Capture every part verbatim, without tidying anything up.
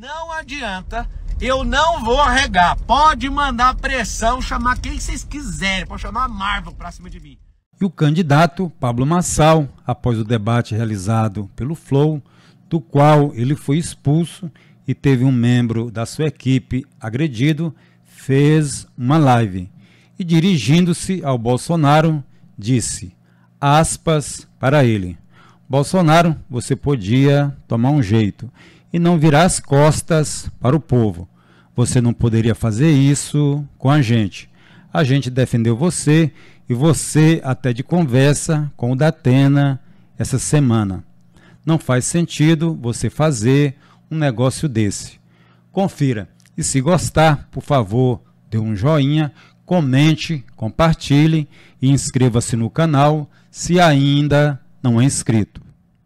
Não adianta, eu não vou arregar. Pode mandar pressão, chamar quem vocês quiserem, pode chamar a Marvel pra cima de mim. E o candidato Pablo Marçal, após o debate realizado pelo Flow, do qual ele foi expulso e teve um membro da sua equipe agredido, fez uma live e, dirigindo-se ao Bolsonaro, disse, aspas, para ele: Bolsonaro, você podia tomar um jeito e não virar as costas para o povo. Você não poderia fazer isso com a gente. A gente defendeu você e você até de conversa com o Datena essa semana. Não faz sentido você fazer um negócio desse. Confira. E se gostar, por favor, dê um joinha, comente, compartilhe e inscreva-se no canal se ainda não é inscrito.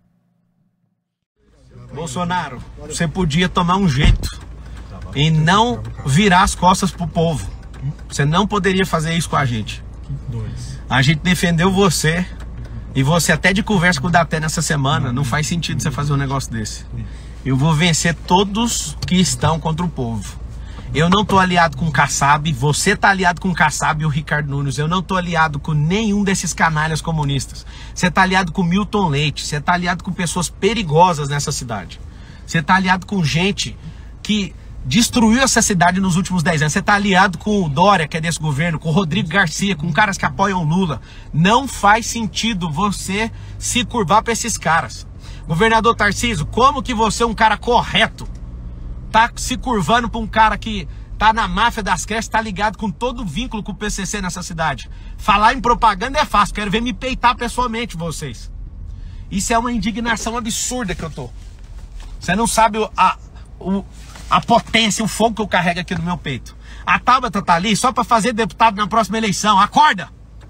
Bolsonaro, você podia tomar um jeito e não virar as costas pro povo. Você não poderia fazer isso com a gente. A gente defendeu você e você até de conversa com o Datena essa semana. Não faz sentido você fazer um negócio desse. Eu vou vencer todos que estão contra o povo. Eu não tô aliado com o Kassab, você tá aliado com o Kassab e o Ricardo Nunes. Eu não tô aliado com nenhum desses canalhas comunistas. Você tá aliado com Milton Leite, você tá aliado com pessoas perigosas nessa cidade. Você tá aliado com gente que destruiu essa cidade nos últimos dez anos. Você tá aliado com o Dória, que é desse governo, com o Rodrigo Garcia, com caras que apoiam o Lula. Não faz sentido você se curvar para esses caras. Governador Tarcísio, como que você, um cara correto, tá se curvando para um cara que tá na máfia das creches, tá ligado com todo o vínculo com o P C C nessa cidade? Falar em propaganda é fácil, quero ver me peitar pessoalmente vocês. Isso é uma indignação absurda que eu tô. Você não sabe a, o, a potência, o fogo que eu carrego aqui no meu peito. A Tabata tá ali só para fazer deputado na próxima eleição, acorda!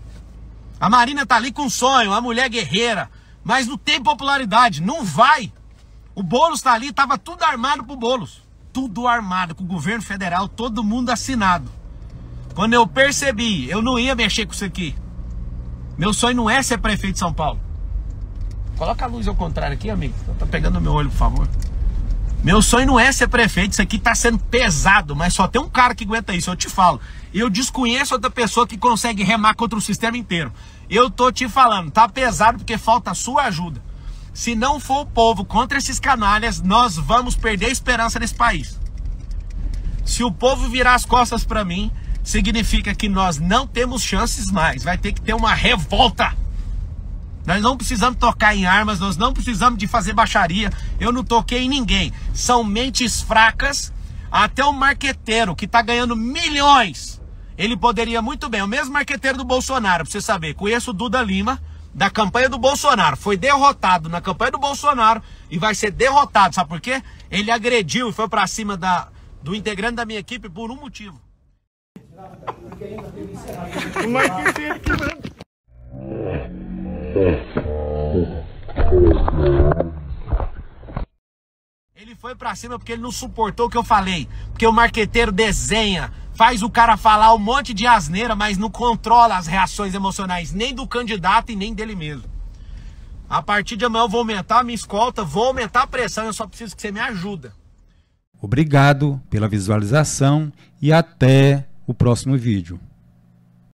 A Marina tá ali com sonho, a mulher guerreira, mas não tem popularidade, não vai. O Boulos tá ali, tava tudo armado pro Boulos. Tudo armado, com o governo federal, todo mundo assinado. Quando eu percebi, eu não ia mexer com isso aqui. Meu sonho não é ser prefeito de São Paulo. Coloca a luz ao contrário aqui, amigo. Tá pegando no meu olho, por favor. Meu sonho não é ser prefeito, isso aqui tá sendo pesado, mas só tem um cara que aguenta isso, eu te falo. Eu desconheço outra pessoa que consegue remar contra o sistema inteiro. Eu tô te falando, tá pesado porque falta a sua ajuda. Se não for o povo contra esses canalhas, nós vamos perder a esperança nesse país. Se o povo virar as costas para mim, significa que nós não temos chances mais. Vai ter que ter uma revolta. Nós não precisamos tocar em armas, nós não precisamos de fazer baixaria. Eu não toquei em ninguém. São mentes fracas. Até o marqueteiro que tá ganhando milhões, ele poderia muito bem, o mesmo marqueteiro do Bolsonaro, pra você saber, conheço o Duda Lima, da campanha do Bolsonaro, foi derrotado na campanha do Bolsonaro e vai ser derrotado, sabe por quê? Ele agrediu e foi pra cima da, do integrante da minha equipe por um motivo. Ele foi pra cima porque ele não suportou o que eu falei, porque o marqueteiro desenha, faz o cara falar um monte de asneira, mas não controla as reações emocionais, nem do candidato e nem dele mesmo. A partir de amanhã eu vou aumentar a minha escolta, vou aumentar a pressão, eu só preciso que você me ajude. Obrigado pela visualização e até o próximo vídeo.